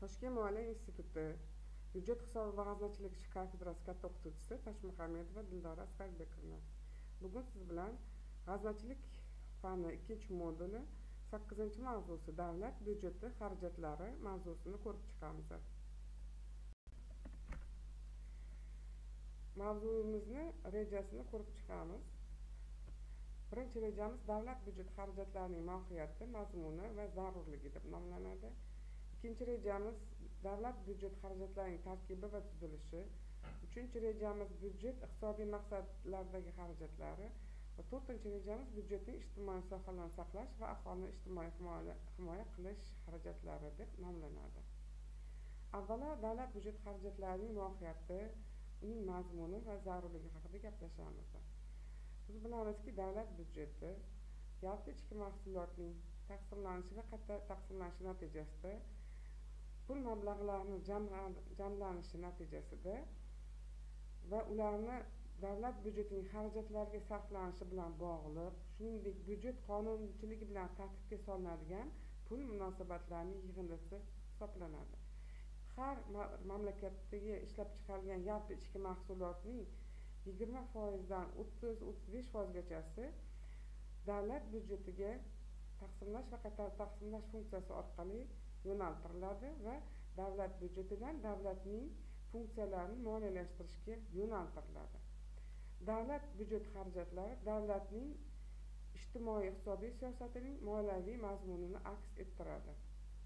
Toshkent moliya instituti byudjet hisobi va g'aznachilik ishi kafedrasi katta o'qituvchisi Toshmuhamedova Dildora Asqarbekovna. Bugun siz bilan g'aznachilik fani 2-moduli 8-mavzusi davlat byudjeti xarajatlari mavzusini ko'rib chiqamiz. Mavzuyimizni rejasini ko'rib chiqamiz. Birinchi rejamiz davlat byudjet xarajatlarining mohiyati, mazmuni va zarurligi deb nomlanadi. Ikkinchi rejamiz davlat byudjet xarajatlarining tarkibi va tuzilishi. Uchinchi rejamiz byudjet iqtisodiy maqsadlardagi xarajatlari va to'rtinchi rejamiz byudjetning ijtimoiy sohalarni saqlash va aholini ijtimoiy himoya qilish xarajatlari deb nomlanadi. Avvalo davlat byudjet xarajatlarining mohiyati, uning mazmuni va zarurligi haqida gaplashamiz. Biz bilamizki, davlat byudjeti yalpi ichki mahsulotning taqsimlanishi va qayta taqsimlanishi natijasida pul mablag'larining jamlanishi natijasida va ularni davlat byudjetining xarajatlariga sarflanishi bilan bog'liq, shuningdek byudjet qonunchiligi bilan tartibga solinadigan pul munosabatlarining yig'indisi hisoblanadi. Har mamlakatdagi ishlab chiqarilgan yalpi ichki mahsulotning 20% dan 30-35%gachasi davlat byudjetiga taqsimlash va qayta taqsimlash funksiyasi orqali yo'naltiriladi va davlat byudjetidan davlatning funksiyalarini moliyalashtirishga yo'naltiriladi. Davlat byudjet xarajatlari davlatning ijtimoiy iqtisodiy siyosatining moliyaviy mazmunini aks ettiradi.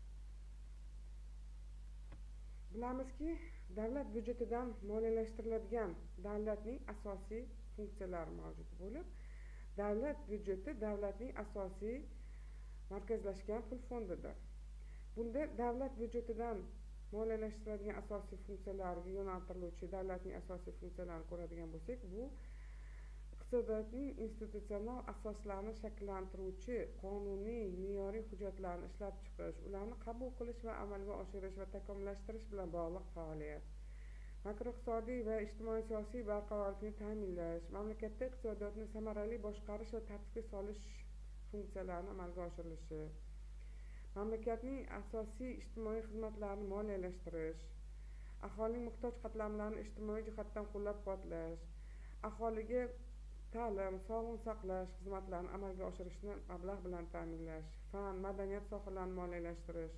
Bilamizki, davlat byudjetidan moliyalashtiriladigan davlatning asosiy funksiyalari mavjud bo'lib, davlat byudjeti davlatning asosiy markazlashgan pul fondidir. Bunda davlat byudjetidan moliyalashtiriladigan asosiy funksiyalarga yo'naltiriluvchi davlatning asosiy funksiyalarini ko'radigan bo'lsak, bu iqtisodiyotning institutsional asoslarini shakllantiruvchi qonuniy, me'yoriy hujjatlarni ishlab chiqish, ularni qabul qilish va amalga oshirish va takomillashtirish bilan bog'liq faoliyat. Makroiqtisodiy va ijtimoiy-siyosiy barqarorlikni ta'minlash, mamlakatda iqtisodiyotni samarali boshqarish va tartibga solish funksiyalarini amalga oshirilishi, mamlakatning asosiy ijtimoiy xizmatlarini moliyalashtirish, aholining muhtoj qatlamlarini ijtimoiy jihatdan qo'llab-quvvatlash, aholiga ta'lim, sog'liqni saqlash xizmatlarini amalga oshirishni mablag' bilan ta'minlash, fan, madaniyat sohalarini moliyalashtirish,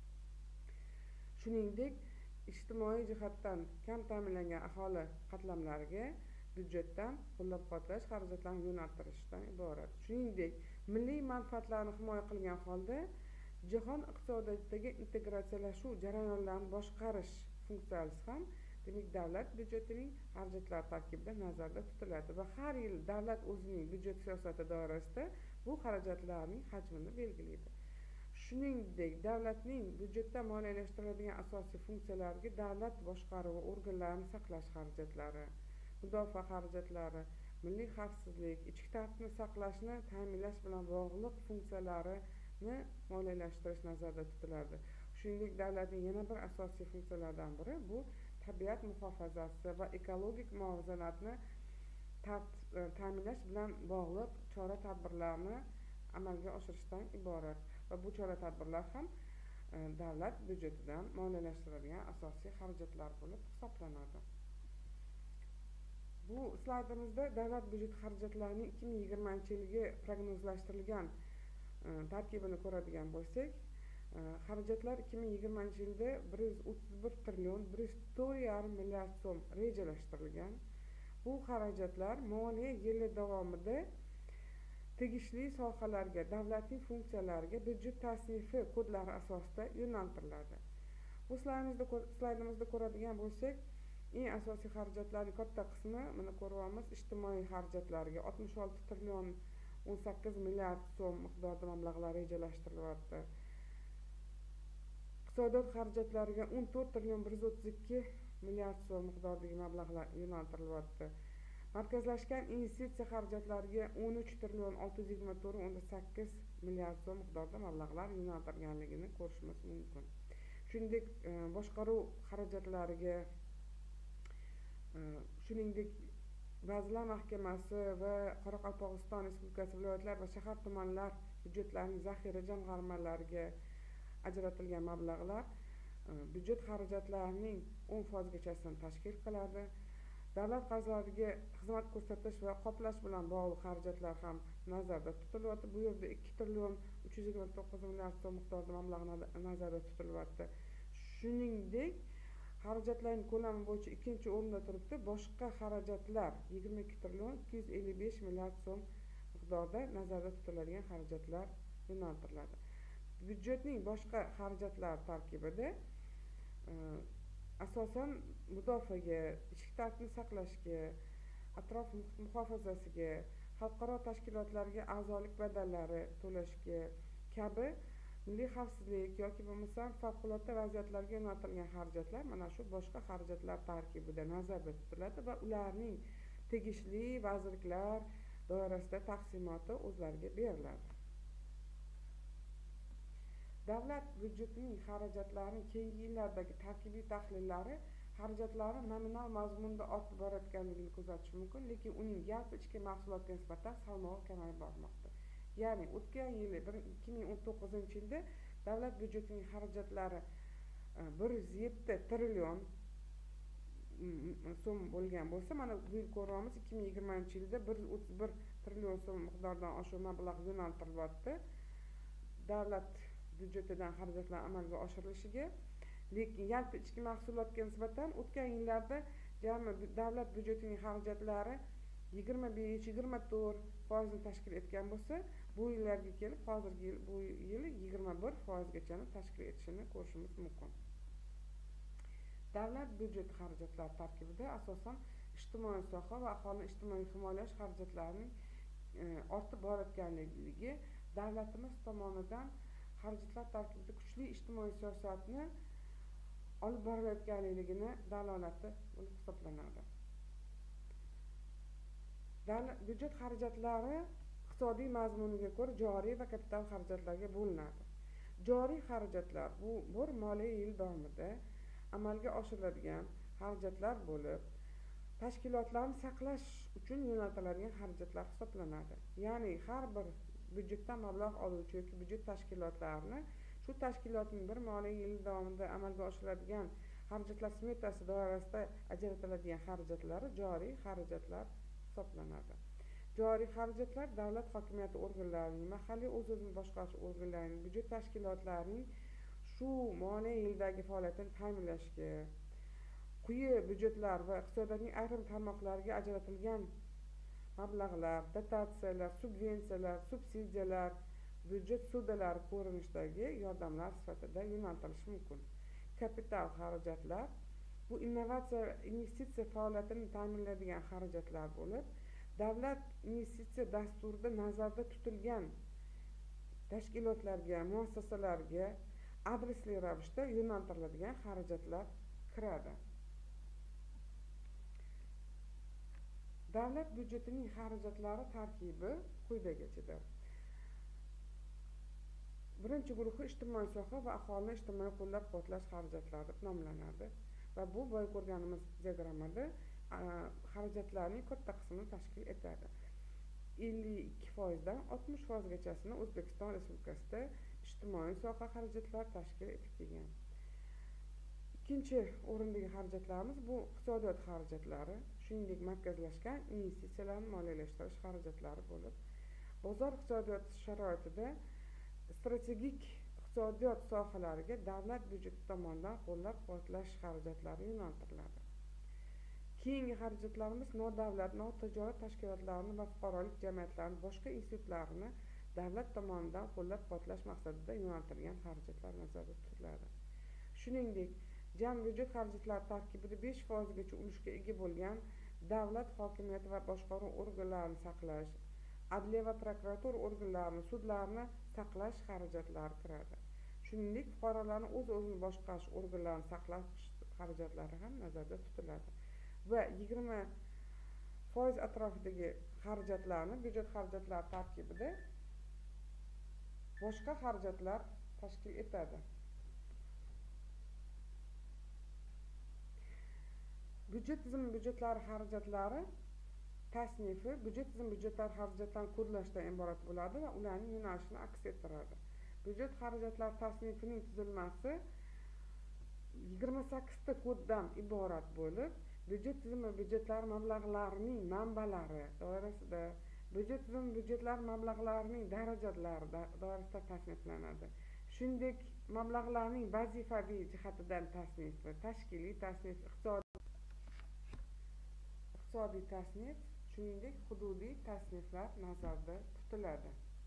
shuningdek ijtimoiy jihatdan kam ta'minlangan aholi qatlamlariga byudjetdan qo'llab-quvvatlash xarajatlarini yo'naltirishdan iborat. Shuningdek, milliy manfaatlarni himoya qilgan holda jahon iqtisodiyotidagi integratsiyalashuv jarayonlarini boshqarish funksiyasi ham demak davlat byudjetining xarajatlari tarkibida nazarda tutiladi va har yil davlat o'zining byudjet siyosati doirasida bu xarajatlarning hajmini belgilaydi. Shuningdek, davlatning byudjetdan moliyalashtiriladigan asosiy funksiyalariga davlat boshqaruvi organlarini saqlash xarajatlari, mudofaa xarajatlari, milliy xavfsizlik, ichki tartibni saqlashni ta'minlash bilan bog'liq funksiyalarini moliyalashtirish nazarda tutiladi. Shuningdek, davlatning yana bir asosiy funksiyalaridan biri bu tabiat muhofazasi va ekologik muvozanatni ta'minlash bilan bog'liq chora-tadbirlarni amalga oshirishdan iborat va bu chora-tadbirlar ham davlat byudjetidan moliyalashtiriladigan asosiy xarajatlar bo'lib hisoblanadi. Bu slaydimizda davlat byudjet xarajatlarining 2020-yilga prognozlashtirilgan tarkibini ko'radigan bo'lsak, xarajatlar 2020-yilda 131 trillion 104,5 milliard so'm rejalashtirilgan. Bu xarajatlar moliya yili davomida tegishli sohalarga, davlatning funksiyalariga byudjet tasnifi kodlari asosida yo'naltiriladi. Bu slaydimizda ko'radigan bo'lsak, eng asosiy xarajatlarning katta qismi mana ko'ryapmiz, ijtimoiy xarajatlarga 66 trillion 18 milliard so'm miqdorida mablag'lar rejalashtirilyapti. Iqtisodiyot xarajatlariga 14 trillion 132 milliard so'm miqdoridagi mablag'lar yo'naltirilyapti. Markazlashgan investitsiya xarajatlariga 13 trillion 624,8 milliard so'm miqdorida mablag'lar yo'naltirilganligini ko'rishimiz mumkin. Shuningdek, boshqaruv xarajatlariga, shuningdek Vazirlar Mahkamasi va Qoraqalpog'iston Respublikasi viloyatlar va shahar tumanlar byudjetlarining zaxira jamg'armalariga ajratilgan mablag'lar byudjet xarajatlarining 10%gachasini tashkil qiladi. Davlat qarzlariga xizmat ko'rsatish va qoplash bilan bog'liq xarajatlar ham nazarda tutilyapti. Bu yerda 2 trillion 329 milliard so'm miqdorida mablag' nazarda tutilyapti. Shuningdek, xarajatlarning ko'lami bo'yicha ikkinchi o'rinda turibdi. Boshqa xarajatlar 22 trillion 255 milliard so'm miqdorida nazarda tutiladigan xarajatlar yo'naltiriladi. Byudjetning boshqa xarajatlar tarkibida asosan mudofaaga, ichki tartibni saqlashga, atrof muhit muhofazasiga, xalqaro tashkilotlarga a'zolik badallari to'lashga kabi milliy xavfsizlik yoki bo'lmasam favqulodda vaziyatlarga yo'naltirilgan xarajatlar mana shu boshqa xarajatlar tarkibida nazarda tutiladi va ularning tegishli vazirliklar doirasida taqsimoti o'zlariga beriladi. Davlat byudjetining xarajatlarining keyingi yillardagi tarkibiy tahlillari xarajatlarni nominal mazmunda ortib borayotganligini kuzatish mumkin, lekin uning yalpi ichki mahsulotga nisbatan salmog'i kamayib bormoqda. Ya'ni o'tgan yili 2019-yilda davlat byudjetining xarajatlari 107 trillion so'm bo'lgan bo'lsa, mana bu yil ko'ryapmiz 2020-yilda 131 trillion so'm miqdoridan oshiq mablag' yo'naltirilyapti davlat byudjetidan xarajatlar amalga oshirilishiga. Lekin yalpi ichki mahsulotga nisbatan o'tgan yillarda jami davlat byudjetining xarajatlari 25-24% tashkil etgan bo'lsa, bu yillarga kelib hozirgi yil bu yil 21%gacha tashkil etishini ko'rishimiz mumkin. Davlat byudjeti xarajatlar tarkibida asosan ijtimoiy soha va aholini ijtimoiy himoyalash xarajatlarining ortib borayotganligi davlatimiz tomonidan xarajatlar tarkibida kuchli ijtimoiy siyosatni olib borilayotganligini dalolati bo'lib hisoblanadi. Byudjet xarajatlari iqtisodiy mazmuniga ko'ra joriy va kapital xarajatlarga bo'linadi. Joriy xarajatlar bu bir moliya yil davomida amalga oshiriladigan xarajatlar bo'lib, tashkilotlarni saqlash uchun yo'naltiriladigan xarajatlar hisoblanadi. Ya'ni har bir byudjetdan mablag' oluvchi yoki byudjet tashkilotlarini shu tashkilotning bir moliya yili davomida amalga oshiriladigan xarajatlar smetasi doirasida ajratiladigan xarajatlari joriy xarajatlar hisoblanadi. Joriy xarajatlar davlat hokimiyati organlarining, mahalliy o'z-o'zini boshqarish organlarining, byudjet tashkilotlarining shu moliya yilidagi faoliyatini ta'minlashga, quyi byudjetlar va iqtisodiyotning ayrim tarmoqlariga ajratilgan mablag'lar, dotatsiyalar, subvensiyalar, subsidiyalar, byudjet ssudyalari ko'rinishidagi yordamlar sifatida yo'naltirilishi mumkin. Kapital xarajatlar bu investitsiya faoliyatini ta'minlaydigan xarajatlar bo'lib, davlat investitsiya dasturida nazarda tutilgan tashkilotlarga, muassasalarga adresli ravishda yo'naltiriladigan xarajatlar kiradi. Davlat byudjetining xarajatlari tarkibi quyidagicha. Birinchi guruhi ijtimoiy soha va aholini ijtimoiy qo'llab-quvvatlash xarajatlari deb nomlanadi va bu boya ko'rganimiz diagrammada xarajatlarning katta qismini tashkil etadi. 52% dan 60%gachasini O'zbekiston Respublikasida ijtimoiy soha xarajatlari tashkil etib kelgan. Ikkinchi o'rindagi xarajatlarimiz bu iqtisodiyot xarajatlari, shuningdek markazlashgan investitsiyalarni moliyalashtirish xarajatlari bo'lib, bozor iqtisodiyoti sharoitida strategik iqtisodiyot sohalariga davlat byudjeti tomonidan qo'llab-quvvatlash xarajatlari yo'naltiriladi. Keyingi xarajatlarimiz nodavlat, notijorat tashkilotlarini va fuqarolik jamiyatlarini, boshqa institutlarni davlat tomonidan qo'llab-quvvatlash maqsadida yo'naltirilgan xarajatlar nazarda tutiladi. Shuningdek, jami byudjet xarajatlari tarkibida 5%gacha ulushga ega bo'lgan davlat hokimiyati va boshqaruv organlarini saqlash, adliya va prokuratura organlarini, sudlarni saqlash xarajatlari kiradi. Shuningdek, fuqarolarni o'z-o'zini boshqarish organlarini saqlash xarajatlari ham nazarda tutiladi. Va 20% atrofidagi xarajatlarni byudjet xarajatlari tarkibida boshqa xarajatlar tashkil etadi. Byudjet tizimi byudjetlari xarajatlari tasnifi byudjet tizimi byudjetlari xarajatlarini kodlashdan iborat bo'ladi va ularning yo'nalishini aks ettiradi. Byudjet xarajatlari tasnifining tuzilmasi 28 ta koddan iborat bo'lib, byudjet tizimi byudjetlar mablag'larining manbalari doirasida, byudjet tizimi byudjetlar mablag'larining darajalari doirasida tasniflanadi. Shuningdek, mablag'larning vazifaviy jihatidan tasnifi, tashkiliy tasnif, iqtisodiy tasnif, shuningdek hududiy tasniflar nazarda tutiladi.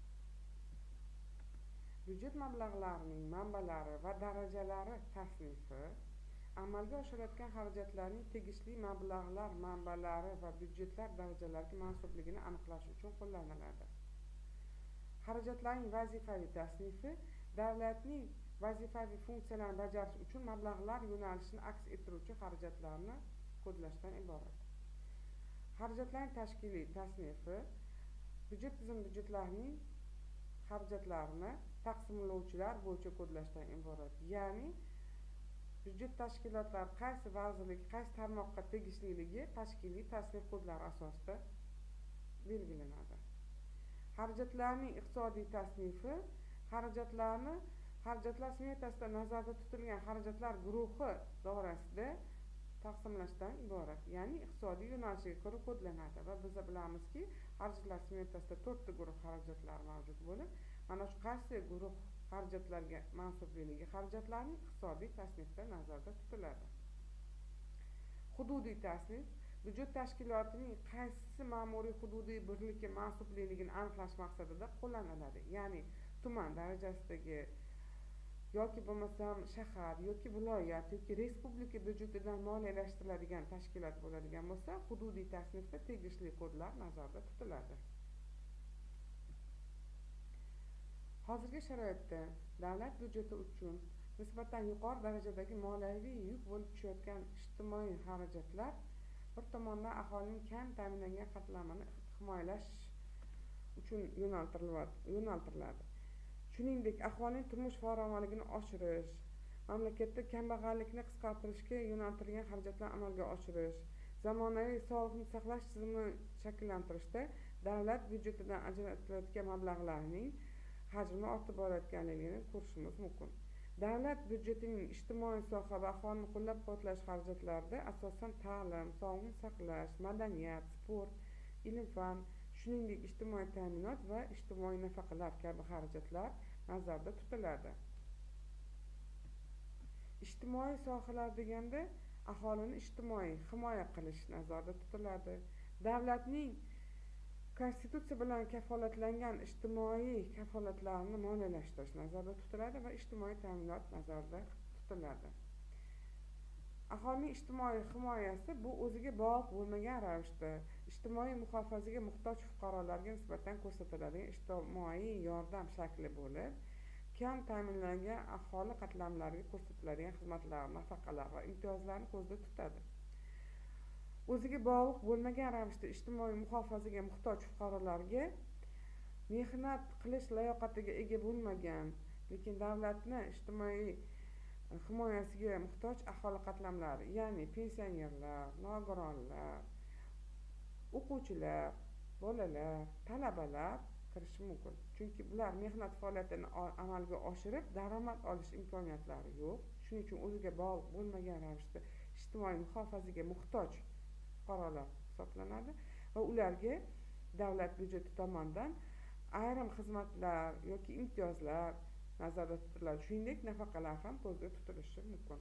Byudjet mablag'larining manbalari va darajalari tasnifi amalga oshirilayotgan xarajatlarning tegishli mablag'lar manbalari va byudjetlar darajalariga mansubligini aniqlash uchun qo'llaniladi. Xarajatlarning vazifaviy tasnifi davlatning vazifaviy funksiyalarini bajarish uchun mablag'lar yo'nalishini aks ettiruvchi xarajatlarni kodlashdan iborat. Xarajatlarning tashkiliy tasnifi byudjet tizimi byudjetlarining xarajatlarini taqsimlovchilar bo'yicha kodlashdan iborat. Ya'ni byudjet tashkilotlari qaysi vazirlik, qaysi tarmoqqa tegishliligi tashkiliy tasnif kodlari asosida belgilanadi. Xarajatlarning iqtisodiy tasnifi xarajatlar smetasida nazarda tutilgan xarajatlar guruhi doirasida taqsimlashdan iborat. Ya'ni iqtisodiy yo'nalishiga ko'ra kodlanadi va biz bilamizki, xarajatlar smetasida 4 ta guruh xarajatlar mavjud bo'lib, mana shu qaysi guruh xarajatlarga mansubligi xarajatlarning iqtisodiy tasnifda nazarda tutiladi. Hududiy tasnif byudjet tashkilotining qaysi ma'muriy hududiy birlikka mansubligini aniqlash maqsadida qo'llaniladi. Ya'ni tuman darajasidagi yoki bo'lmasam shahar yoki viloyat yoki respublika byudjetidan moliyalashtiriladigan tashkilot bo'ladigan bo'lsa, hududiy tasnifda tegishli kodlar nazarda tutiladi. Hozirgi sharoitda davlat byudjeti uchun nisbatan yuqori darajadagi moliyaviy yuk bo'lib tushayotgan ijtimoiy xarajatlar bir tomondan aholining kam ta'minlangan qatlamini himoyalash uchun yo'naltiriladi. Shuningdek, aholining turmush farovonligini oshirish, mamlakatda kambag'allikni qisqartirishga yo'naltirilgan xarajatlarni amalga oshirish, zamonaviy sog'liqni saqlash tizimini shakllantirishda davlat byudjetidan ajratilayotgan mablag'larning hajmi ortib borayotganligini ko'rishimiz mumkin. Davlat byudjetining ijtimoiy soha va aholini qo'llab-quvvatlash xarajatlarida asosan ta'lim, sog'liqni saqlash, madaniyat, sport, ilm-fan, shuningdek ijtimoiy ta'minot va ijtimoiy nafaqalar kabi xarajatlar nazarda tutiladi. Ijtimoiy sohalar deganda aholini ijtimoiy himoya qilish nazarda tutiladi. Davlatning Konstitutsiya bilan kafolatlangan ijtimoiy kafolatlarni moliyalashtirish nazarda tutiladi va ijtimoiy ta'minot nazarda tutiladi. Aholining ijtimoiy himoyasi bu o'ziga bog'liq bo'lmagan ravishda ijtimoiy muhofazaga muhtoj fuqarolarga nisbatan ko'rsatiladigan ijtimoiy yordam shakli bo'lib, kam ta'minlangan aholi qatlamlariga ko'rsatiladigan xizmatlar, nafaqalar va imtiyozlarni ko'zda tutadi. O'ziga bog'liq bo'lmagan ravishda ijtimoiy muhofazaga muhtoj fuqarolarga mehnat qilish layoqatiga ega bo'lmagan, lekin davlatni ijtimoiy himoyasiga muhtoj aholi qatlamlari, ya'ni pensionerlar, nogironlar, o'quvchilar, bolalar, talabalar kirishi mumkin. Chunki bular mehnat faoliyatini amalga oshirib, daromad olish imkoniyatlari yo'q. Shuning uchun o'ziga bog'liq bo'lmagan ravishda ijtimoiy muhofazaga muhtoj fuqarolar hisoblanadi va ularga davlat byudjeti tomonidan ayrim xizmatlar yoki imtiyozlar nazarda tutiladi. Shuningdek, nafaqalar ham ko'zda tutilishi mumkin.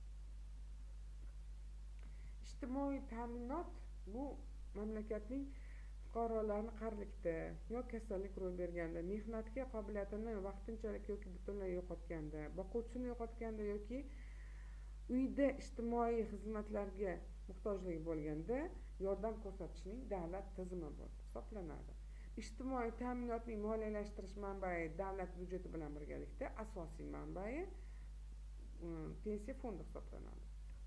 Ijtimoiy ta'minot bu mamlakatning fuqarolarni qarilikda yoki kasallik ro'y berganda, mehnatga qobiliyatini vaqtinchalik yoki butunlay yo'qotganda, boquvchisini yo'qotganda yoki uyda ijtimoiy xizmatlarga muhtojligi bo'lganda yordam ko'rsatishning davlat tizimi bo'lib hisoblanadi. Ijtimoiy ta'minotning moliyalashtirish manbai davlat byudjeti bilan birgalikda asosiy manbai pensiya fondi hisoblanadi.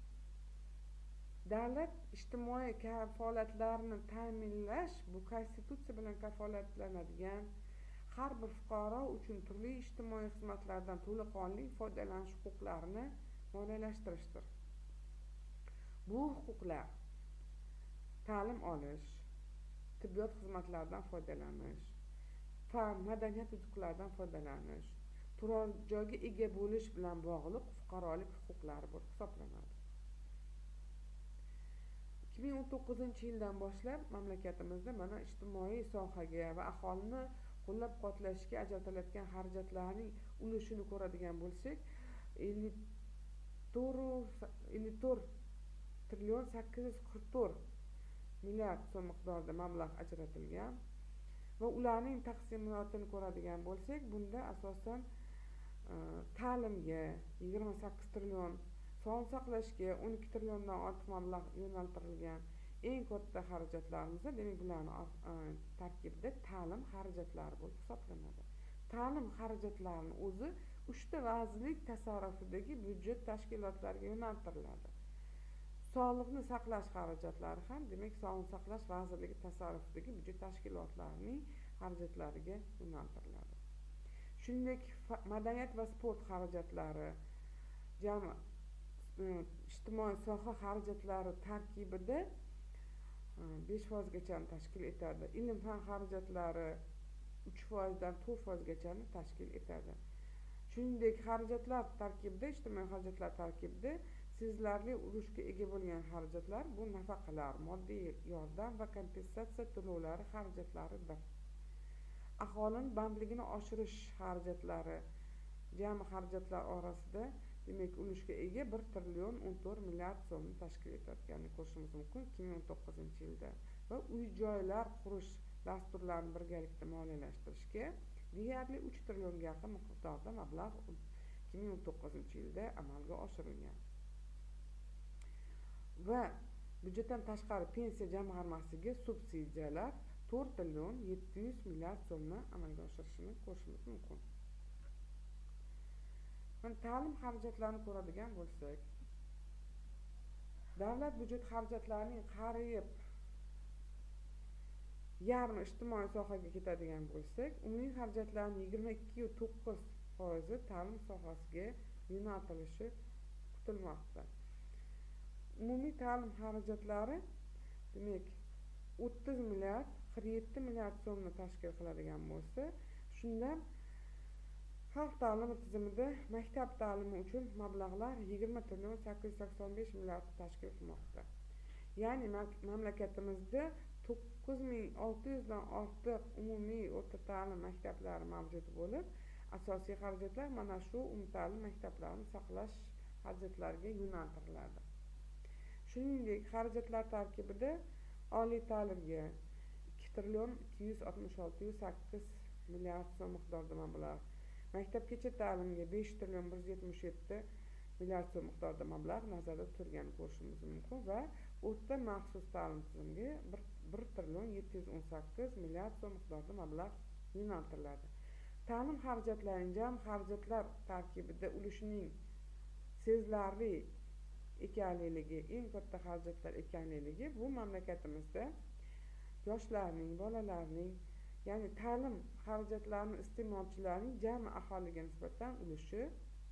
Davlat ijtimoiy kafolatlarni ta'minlash bu Konstitutsiya bilan kafolatlanadigan har bir fuqaro uchun turli ijtimoiy xizmatlardan to'laqonli foydalanish huquqlarini moliyalashtirishdir. Bu huquqlar ta'lim olish, tibbiyot xizmatlaridan foydalanish, fan, madaniyat yutuqlaridan foydalanish, turar joyga ega bo'lish bilan bog'liq fuqarolik huquqlari bo'lib hisoblanadi. 2019-yildan boshlab mamlakatimizda mana ijtimoiy sohaga va aholini qo'llab-quvvatlashga ajratilayotgan xarajatlarning ulushini ko'radigan bo'lsak, 54 trillion 844 milliard so'm miqdorida mablag' ajratilgan va ularning taqsimotini ko'radigan bo'lsak, bunda asosan ta'limga 28 trillion, sog'liqni saqlashga 12 trilliondan ortiq mablag' yo'naltirilgan. Eng katta xarajatlarimiz, demak, bularning tarkibida ta'lim xarajatlari bo'lib hisoblanadi. Ta'lim xarajatlarining o'zi 3 ta vazirlik tasarrufidagi byudjet tashkilotlariga yo'naltiriladi. Sog'liqni saqlash xarajatlari ham, demak, Sog'liqni saqlash vazirligi tasarrufidagi byudjet tashkilotlarining xarajatlariga yo'naltiriladi. Shuningdek, madaniyat va sport xarajatlari jami ijtimoiy soha xarajatlari tarkibida 5% tashkil etadi. Ilm fan xarajatlari 3% dan 4% tashkil etadi. Shuningdek, xarajatlar tarkibida, ijtimoiy xarajatlar tarkibida sezilarli ulushga ega bo'lgan xarajatlar bu nafaqalar, moddiy yordam va kompensatsiya to'lovlari xarajatlaridir. Aholini bandligini oshirish xarajatlari jami xarajatlar orasida, demak, ulushga ega 1 trillion 14 milliard so'mni tashkil etayotganini ko'rishimiz mumkin 2019-yilda. Va uy-joylar qurish dasturlarini birgalikda moliyalashtirishga deyarli 3 trillionga yaqin miqdorda mablag' 2019-yilda amalga oshirilgan. Va byudjetdan tashqari pensiya jamg'armasiga subsidiyalar 4 trillion 700 milliard so'mni amalga oshirishini ko'rishimiz mumkin. Ta'lim xarajatlarini ko'radigan bo'lsak, davlat byudjet xarajatlarining qariyb yarmi ijtimoiy sohaga ketadigan bo'lsak, umumiy xarajatlarning 22.9% ta'lim sohasiga yo'naltirishi kutilmoqda. Umumiy ta'lim xarajatlari, demak, 30 milliard 47 milliard so'mni tashkil qiladigan bo'lsa, shundan xalq ta'limi tizimida maktab ta'limi uchun mablag'lar 20 trillion 885 milliard tashkil qilmoqda. Ya'ni mamlakatimizda 9600 dan ortiq umumiy o'rta ta'lim maktablari mavjud bo'lib, asosiy xarajatlar mana shu umumta'lim maktablarini saqlash xarajatlariga yo'naltiriladi. Shuningdek, xarajatlar tarkibida oliy ta'limga 2 trillion 266,8 milliard so'm miqdorida mablag', maktabgacha ta'limga 5 trillion 177 milliard so'm miqdorida mablag' nazarda tutilganini ko'rishimiz mumkin va o'rta maxsus ta'lim tizimiga 1 trillion 718 milliard so'm miqdorida mablag' yo'naltiriladi. Ta'lim xarajatlarining jami xarajatlar tarkibida ulushining sezilarli ekanligi, eng katta xarajatlar ekanligi bu mamlakatimizda yoshlarning, bolalarning, ya'ni ta'lim xarajatlarini iste'molchilarning jami aholiga nisbatan ulushi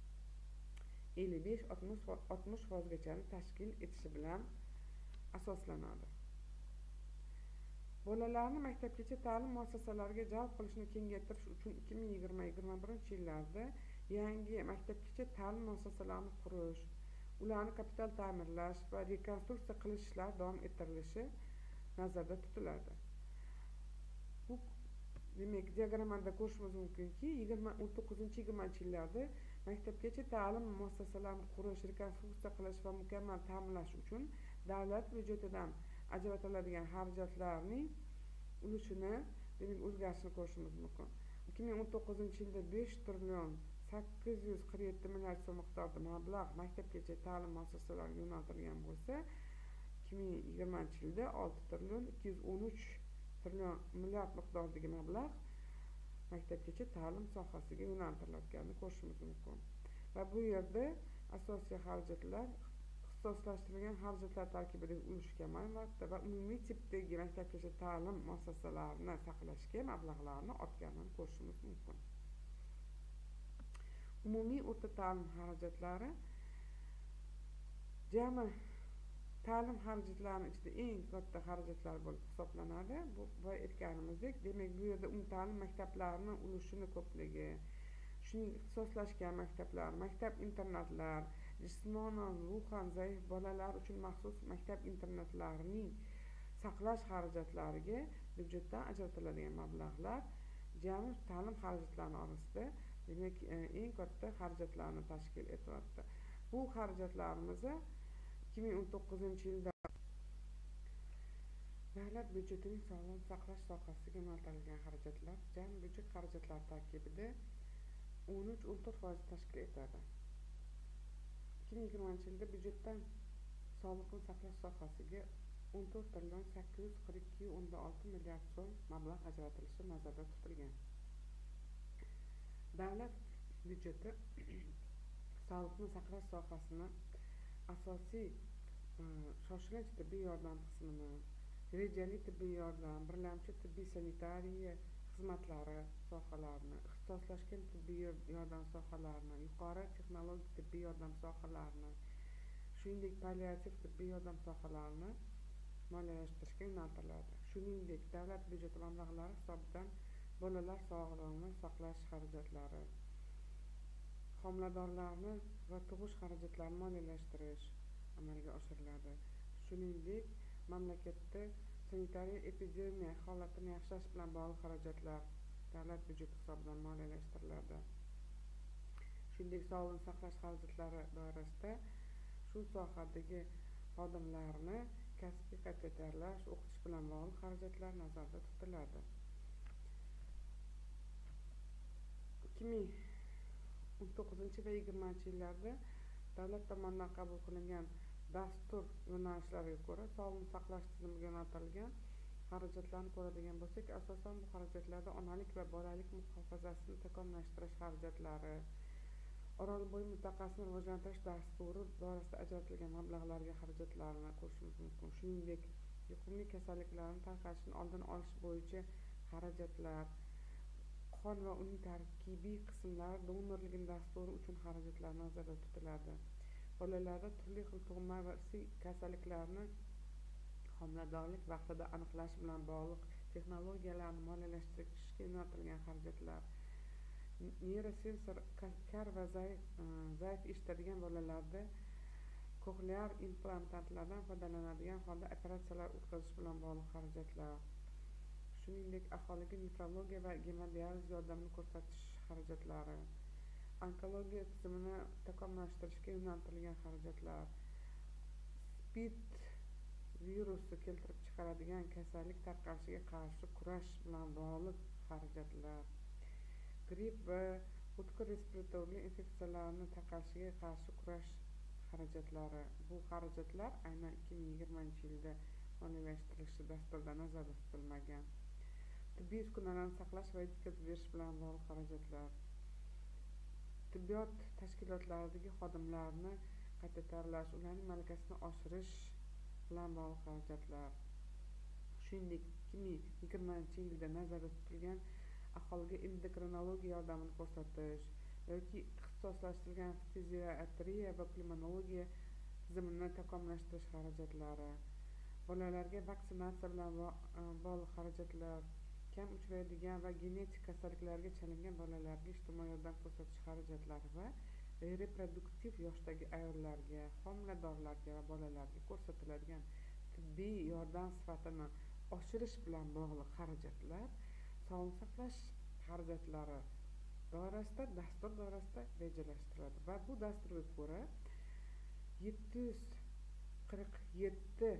55-60% tashkil etishi bilan asoslanadi. Bolalarni maktabgacha ta'lim muassasalariga jalb qilishni kengaytirish uchun 2020-2021 yillarda yangi maktabgacha ta'lim muassasalarini qurish, ularni kapital ta'mirlash va rekonstruksiya qilish ishlari davom ettirilishi nazarda tutiladi. Bu, demak, diagrammada ko'rishimiz mumkinki, 2019-20 yillarda maktabgacha ta'lim muassasalarini qurish, rekonstruksiya qilish va mukammal ta'minlash uchun davlat byudjetidan ajratiladigan xarajatlarning ulushini, demak, o'zgarishini ko'rishimiz mumkin. 2019-yilda 5 trillion 847 milliard so'm miqdorida mablag' maktabgacha ta'lim muassasalariga yo'naltirilgan bo'lsa, 2020-yilda 6 trillion 213 milliard miqdoridagi mablag' maktabgacha ta'lim sohasiga yo'naltirilayotganini ko'rishimiz mumkin. Va bu yerda asosiy xarajatlar ixtisoslashtirilgan xarajatlar tarkibidagi ulush kamaymoqda va umumiy tipdagi maktabgacha ta'lim muassasalarini saqlashga mablag'larni ortganini ko'rishimiz mumkin. Umumiy o'rta ta'lim xarajatlari jami ta'lim xarajatlarining ichida eng katta xarajatlar bo'lib hisoblanadi. Bu aytganimizdek, demak, bu yerda umumta'lim maktablarining ulushini ko'pligi, shuning ixtisoslashgan maktablar, maktab internatlar, jismonan ruhan zaif bolalar uchun maxsus maktab internatlarining saqlash xarajatlariga byudjetdan ajratiladigan mablag'lar jami ta'lim xarajatlarini orasida demak eng katta xarajatlarni tashkil etyapti. Bu xarajatlarimiz 2019 yilda davlat byudjetining sog'liqni saqlash sohasiga yo'naltirilgan xarajatlar jami byudjet xarajatlari tarkibida 13-14% tashkil etadi. 2020 yilda byudjetdan sog'liqni saqlash sohasiga 14,842,6 milliard so'm mablag' ajratilishi nazarda tutilgan. Davlat byudjeti sog'liqni saqlash sohasini asosiy shoshilinch tibbiy yordam qismini, rejali tibbiy yordam, birlamchi tibbiy sanitariya xizmatlari sohalarini, ixtisoslashgan tibbiy yordam sohalarini, yuqori texnologik tibbiy yordam sohalarini, shuningdek palliativ tibbiy yordam sohalarini moliyalashtirishga yo'naltiriladi. Shuningdek, davlat byudjeti mablag'lari hisobidan bolalar sog'lig'ini saqlash xarajatlari, homiladorlarni va tug'ish xarajatlarini moliyalashtirish amalga oshiriladi. Shuningdek, mamlakatda sanitariya epidemiya holatini yaxshilash bilan bog'liq xarajatlar davlat byudjeti hisobidan moliyalashtiriladi. Shuningdek, sog'liqni saqlash xarajatlari doirasida shu sohadagi xodimlarni kasbiy qayta tayyorlash, o'qitish bilan bog'liq xarajatlar nazarda tutiladi. 2019 va 2020 yillarda davlat tomonidan qabul qilingan dastur yo'nalishlariga ko'ra sog'liqni saqlash tizimiga yo'naltirilgan xarajatlarni ko'radigan bo'lsak, asosan bu xarajatlarda onalik va bolalik muhofazasini takomillashtirish xarajatlari, Orolbo'yi mintaqasini rivojlantirish dasturi doirasida ajratilgan mablag'larga xarajatlarni qo'shishimiz mumkin. Shuningdek, yuqumli kasalliklarning tarqalishini oldini olish bo'yicha xarajatlar, qon va uning tarkibiy qismlari donorligi dasturi uchun xarajatlar nazarda tutiladi. Bolalarda turli xil tug'ma va irsiy kasalliklarni homiladorlik vaqtida aniqlash bilan bog'liq texnologiyalarni moliyalashtirishga yo'naltirilgan xarajatlar, neyrosensor kar va zaif eshitadigan bolalarda koxlear implantlardan foydalanadigan holda operatsiyalar o'tkazish bilan bog'liq xarajatlar, shuningdek aholiga nefrologiya va gemodializ yordamini ko'rsatish xarajatlari, onkologiya tizimini takomillashtirishga yo'naltirilgan xarajatlar, spid virusi keltirib chiqaradigan kasallik tarqalishiga qarshi kurash bilan bog'liq xarajatlar, gripp va o'tkir respiratorli infeksiyalarni tarqalishiga qarshi kurash xarajatlari. Bu xarajatlar aynan 2020 yilda moliyalashtirilishi dasturda nazarda tutilmagan. Tibbiy uskunalarni saqlash va yetkazib berish bilan bog'liq xarajatlar, tibbiyot tashkilotlaridagi xodimlarni qayta tayyorlash, ularning malakasini oshirish bilan bog'liq xarajatlar. Shuningdek, 2020 yilda nazarda tutilgan aholiga endokrinologiya yordamini ko'rsatish yoki ixtisoslashtirilgan fiziatriya va pulmonologiya tizimini takomillashtirish xarajatlari, bolalarga vaksinatsiya bilan bog'liq xarajatlar, kam uchraydigan va genetik kasalliklarga chalingan bolalarga ijtimoiy yordam ko'rsatish xarajatlari va reproduktiv yoshdagi ayollarga, homiladorlarga va bolalarga ko'rsatiladigan tibbiy yordam sifatini oshirish bilan bog'liq xarajatlar sog'liqni saqlash xarajatlari doirasida, dastur doirasida rejalashtiriladi va bu dasturga ko'ra 747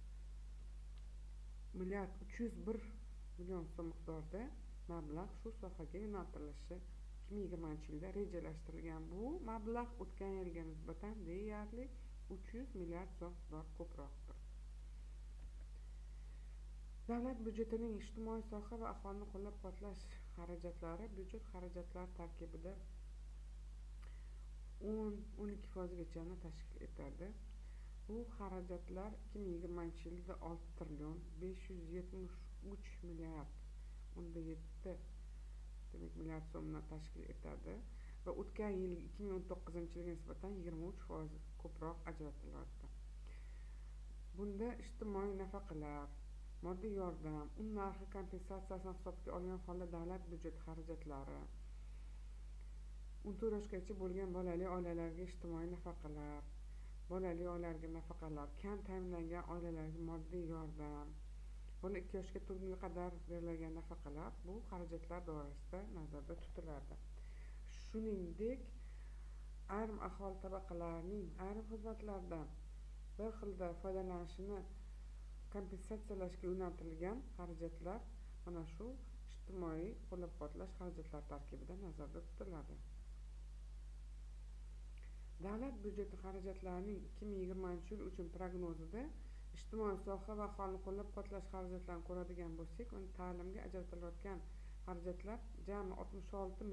milliard 301 million so'm miqdorda mablag' shu sohaga yo'naltirilishi 2020 yilda rejalashtirilgan. Bu mablag' o'tgan yilga nisbatan deyarli 300 milliard so'm miqdor ko'proqdir. Davlat byudjetining ijtimoiy soha va aholini qo'llab-quvvatlash xarajatlari byudjet xarajatlari tarkibida 10-12% tashkil etadi. Bu xarajatlar 2020 yilda 6 trillion 573 milliard 7 milliard so'mni tashkil etadi va o'tgan yil 2019 yilga nisbatan 23% ko'proq ajratiladi. Bunda ijtimoiy nafaqalar, moddiy yordam, un narxi kompensatsiyasini hisobga olgan holda davlat byudjeti xarajatlari, 14 yoshgacha bo'lgan bolali oilalarga ijtimoiy nafaqalar, bolali oilalarga nafaqalar, kam ta'minlangan oilalarga moddiy yordam, bola 2 yoshga to'lgunga qadar beriladigan nafaqalar bu xarajatlar doirasida nazarda tutiladi. Shuningdek, ayrim aholi tabaqalarining ayrim xizmatlardan bir xilda foydalanishini kompensatsiyalashga yo'naltirilgan xarajatlar mana shu ijtimoiy qo'llab-quvvatlash xarajatlari tarkibida nazarda tutiladi. Davlat byudjeti xarajatlarining 2020 yil uchun prognozida ijtimoiy soha va aholini qo'llab-quvvatlash xarajatlarini ko'radigan bo'lsak, unda ta'limga ajratilayotgan xarajatlar jami 66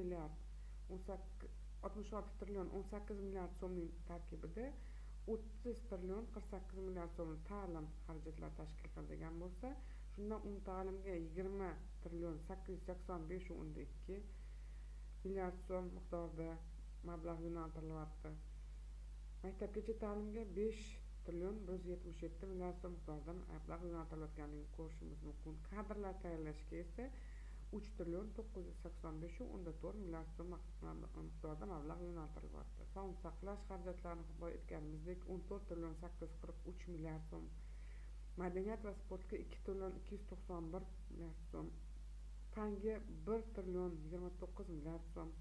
trillion 18 milliard so'mning tarkibida 30 trillion 48 milliard so'mlik ta'lim xarajatlari tashkil qiladigan bo'lsa, shundan ta'limga 20 trillion 885.2 milliard so'm miqdorida mablag' yo'naltirilyapti. Maktabgacha ta'limga 5 trillion 177 milliard so'm miqdorida mablag' yo'naltirilayotganini ko'rishimiz mumkin. Kadrlar tayyorlashga esa 3 trillion 985.4 milliard so'm miqdorida mablag' yo'naltirilyapti. Sog'liqni saqlash xarajatlarini boya aytganimizdek 14 trillion 843 milliard so'm, madaniyat va sportga 2 trillion 291 milliard so'm, fanga 1 trillion 29 milliard so'm,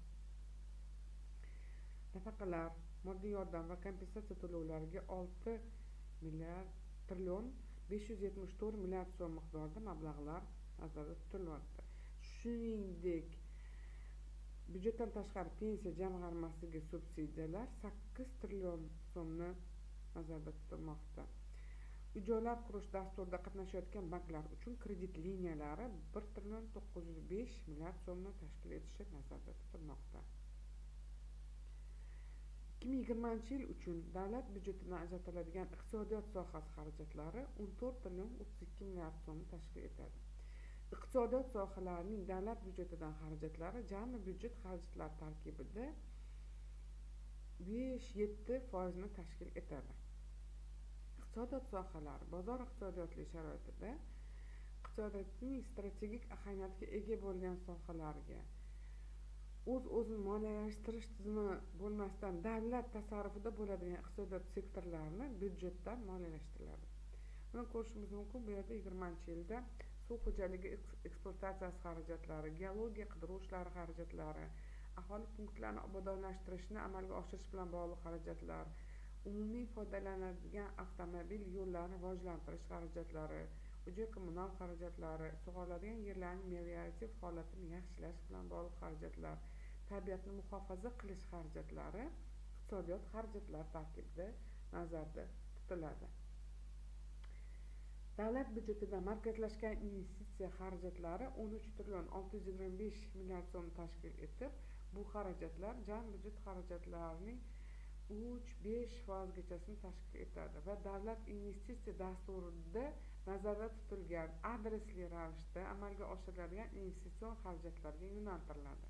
nafaqalar, moddiy yordam va kompensatsiya to'lovlariga 6 trillion 574 milliard so'm miqdorida mablag'lar nazarda tutilyapti. Shuningdek, byudjetdan tashqari pensiya jamg'armasiga subsidiyalar 8 trillion so'mni nazarda tutilmoqda. Uy-joylar qurish dasturida qatnashayotgan banklar uchun kredit liniyalari 1 trillion 905 milliard so'mni tashkil etishi nazarda tutilmoqda. 2020 yil uchun davlat byudjetidan ajratiladigan iqtisodiyot sohasi xarajatlari 14 trillion 32 milliard so'mni tashkil etadi. Iqtisodiyot sohalarining davlat byudjetidan xarajatlari jami byudjet xarajatlari tarkibida 5-7% tashkil etadi. Iqtisodiyot sohalari bozor iqtisodiyoti sharoitida iqtisodiyotning strategik ahamiyatga ega bo'lgan sohalarga o'zini moliyalashtirish tizimi bo'lmasdan davlat tasarrufida bo'ladigan iqtisodiyot sektorlarini byudjetdan moliyalashtiriladi. Buni ko'rishimiz mumkin. Bu yerda 20-yilda suv xo'jaligi ekspluatatsiyasi xarajatlari, geologiya qidiruv ishlari xarajatlari, aholi punktlarini obodonlashtirishni amalga oshirish bilan bog'liq xarajatlar, umumiy foydalanadigan avtomobil yo'llarini rivojlantirish xarajatlari, uy-joy kommunal xarajatlari, sug'oriladigan yerlarning meliorativ holatini yaxshilash bilan bog'liq xarajatlar, tabiatni muhofaza qilish xarajatlari iqtisodiyot xarajatlari tarkibida nazarda tutiladi. Davlat byudjetida markazlashgan investitsiya xarajatlari 13 trillion 625 milliard so'm tashkil etib, bu xarajatlar jami byudjet xarajatlarining 3-5%gachasini tashkil etadi va davlat investitsiya dasturida nazarda tutilgan adresli ravishda amalga oshiriladigan investitsion xarajatlarga yo'naltiriladi.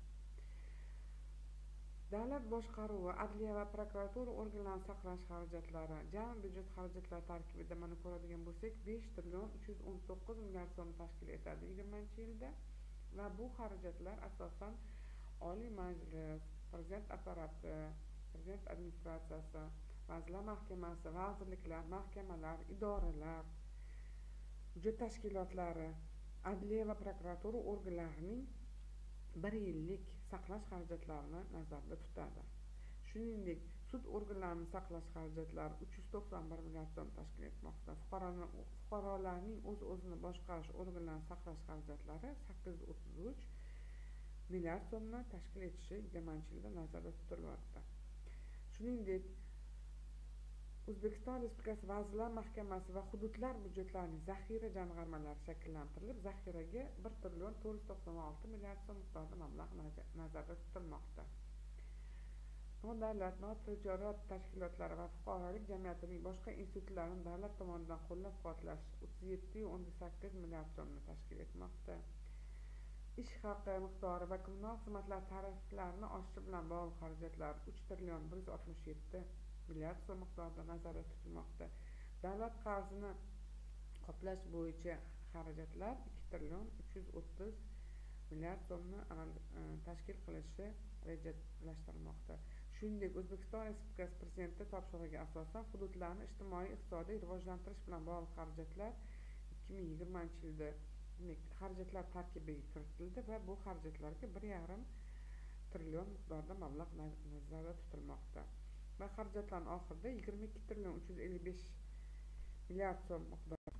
Davlat boshqaruvi, adliya va prokuratura organlarini saqlash xarajatlari jami byudjet xarajatlari tarkibida mana ko'radigan bo'lsak 5 trillion 319 milliard so'm tashkil etadi 20-yilda va bu xarajatlar asosan Oliy Majlis, Prezident apparati, Prezident administratsiyasi, Vazirlar Mahkamasi, vazirliklar, mahkamalar, idoralar, byudjet tashkilotlari, adliya va prokuratura organlarining 1 yillik saqlash xarajatlarini nazarda tutadi. Shuningdek, sud organlarini saqlash xarajatlari 391 milliard so'm tashkil etmoqda. Fuqarolarning o'zini boshqarish organlarini saqlash xarajatlari 833 milliard so'mni tashkil etishi 20-yilda nazarda tutilyapti. Shuningdek, O'zbekiston Respublikasi Vazirlar Mahkamasi va hududlar byudjetlarining zaxira jamg'armalari shakllantirilib, zaxiraga 1 trillion 496 milliard so'm miqdorida mablag' nazarda tutilmoqda. Nodavlat, notijorat tashkilotlari va fuqarolik jamiyatining boshqa institutlarini davlat tomonidan qo'llab-quvvatlash 37.8 milliard so'mni tashkil etmoqda. Ish haqi miqdori va kommunal xizmatlar tariflarini oshishi bilan bog'liq xarajatlar 3 trillion 167 milliard so'm miqdorida nazarda tutilmoqda. Davlat qarzini qoplash bo'yicha xarajatlar 2 trillion 330 milliard so'mni tashkil qilishi rejalashtirilmoqda. Shuningdek, O'zbekiston Respublikasi Prezidenti topshirig'iga asosan hududlarni ijtimoiy-iqtisodiy rivojlantirish bilan bog'liq xarajatlar 2020-yilda xarajatlar tarkibiga kiritildi va bu xarajatlarga 1,5 trillion miqdorida mablag' nazarda tutilmoqda. Va xarajatlarning oxirida 22 trillion 355 milliard so'm miqdorida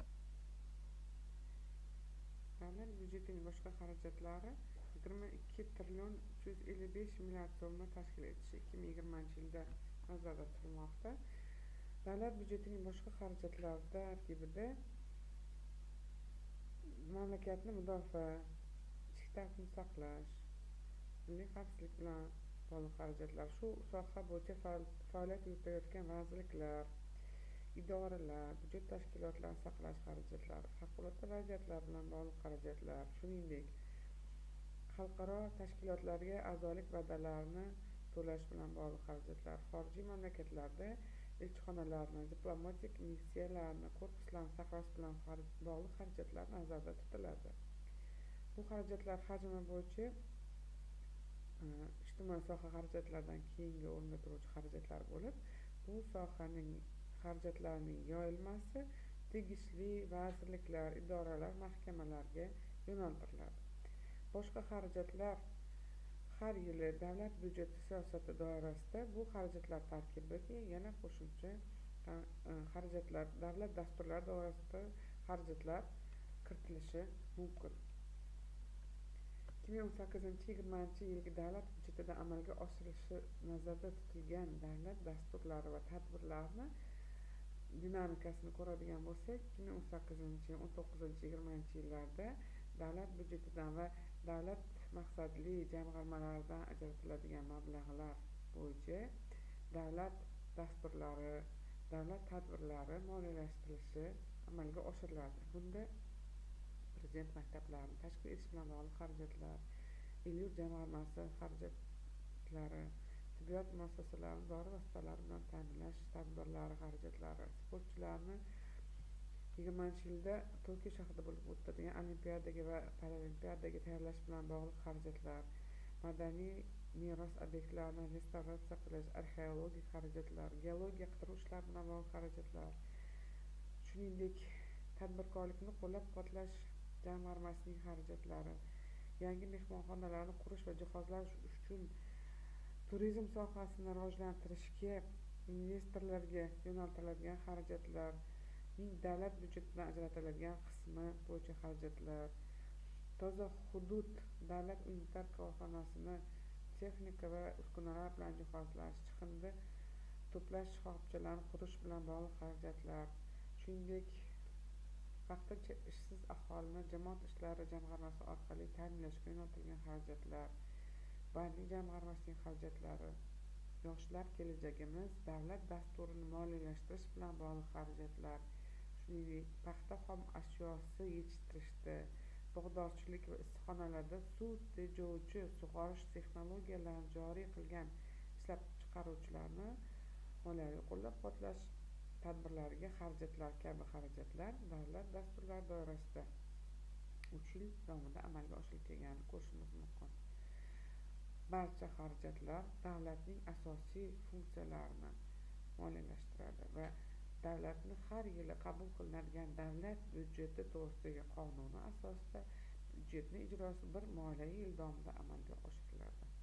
davlat byudjetining boshqa xarajatlari 22 trillion 355 milliard so'mni tashkil etishi 2020-yilda nazarda tutilmoqda. Davlat byudjetining boshqa xarajatlari tarkibida mamlakatni mudofaa, ichki tartibni saqlash, milliy xavfsizlik bilan bog'liq xarajatlar, shu soha bo'yicha faoliyat yuritayotgan vazirliklar, idoralar, byudjet tashkilotlari saqlash xarajatlari, favqulodda vaziyatlar bilan bog'liq xarajatlar, shuningdek xalqaro tashkilotlarga a'zolik badalarini to'lash bilan bog'liq xarajatlar, xorijiy mamlakatlarda elchixonalarni, diplomatik missiyalarni, korpuslarni saqlash bilan bog'liq xarajatlar nazarda tutiladi. Bu xarajatlar hajmi bo'yicha ijtimoiy soha xarajatlaridan keyingi o'rinda turuvchi xarajatlar bo'lib, bu sohaning xarajatlarining yoyilmasi tegishli vazirliklar, idoralar, mahkamalarga yo'naltiriladi. Boshqa xarajatlar har yili davlat byudjeti siyosati doirasida bu xarajatlar tarkibiga yana qo'shimcha xarajatlar, davlat dasturlari doirasida xarajatlar kiritilishi mumkin. 2018-20 yilgi davlat byudjetida amalga oshirilishi nazarda tutilgan davlat dasturlari va tadbirlarni dinamikasini ko'radigan bo'lsak, 2018-19-20 yillarda davlat byudjetidan va davlat maqsadli jamg'armalaridan ajratiladigan mablag'lar bo'yicha davlat dasturlari, davlat tadbirlari moliyalashtirilishi amalga oshiriladi. Bunda Prezident maktablarini tashkil etish bilan bog'liq xarajatlar, el-yurt jamg'armasi xarajatlari, tibbiyot muassasalarini dori vositalari bilan ta'minlash tadbirlari xarajatlari, sportchilarni 2020-yilda Tokio shahrida bo'lib o'tadigan Olimpiadaga va Paralimpiadaga tayyorlash bilan bog'liq xarajatlar, madaniy meros obyektlarini restavratsiya qilish, arxeologik xarajatlar, geologiya qidiruv ishlari bilan bog'liq xarajatlar, shuningdek tadbirkorlikni qo'llab-quvvatlash jamg'armasining xarajatlari, yangi mehmonxonalarni qurish va jihozlash uchun turizm sohasini rivojlantirishga investorlarga yo'naltiriladigan xarajatlarning davlat byudjetidan ajratiladigan qismi bo'yicha xarajatlar, toza hudud davlat unitar korxonasini texnika va uskunalar bilan jihozlash, chiqindi to'plash shoxobchalarini qurish bilan bog'liq xarajatlar, shuningdek vaqtincha ishsiz aholini jamoat ishlari jamg'armasi orqali ta'minlashga yo'naltirilgan xarajatlar, bandlik jamg'armasining xarajatlari, yoshlar kelajagimiz davlat dasturini moliyalashtirish bilan bog'liq xarajatlar, shuningdek paxta xom ashyosi yetishtirishda, bog'dorchilik va issiqxonalarda suv tejovchi sug'orish texnologiyalarini joriy qilgan ishlab chiqaruvchilarni moliyaviy qo'llab-quvvatlash tadbirlariga xarajatlar kabi xarajatlar davlat dasturlari doirasida 3 yil davomida amalga oshirilib kelganini ko'rishimiz mumkin. Barcha xarajatlar davlatning asosiy funksiyalarini moliyalashtiradi va davlatni har yili qabul qilinadigan davlat byudjeti to'g'risidagi qonuni asosida byudjetning ijrosi bir moliyaviy yil davomida amalga oshiriladi.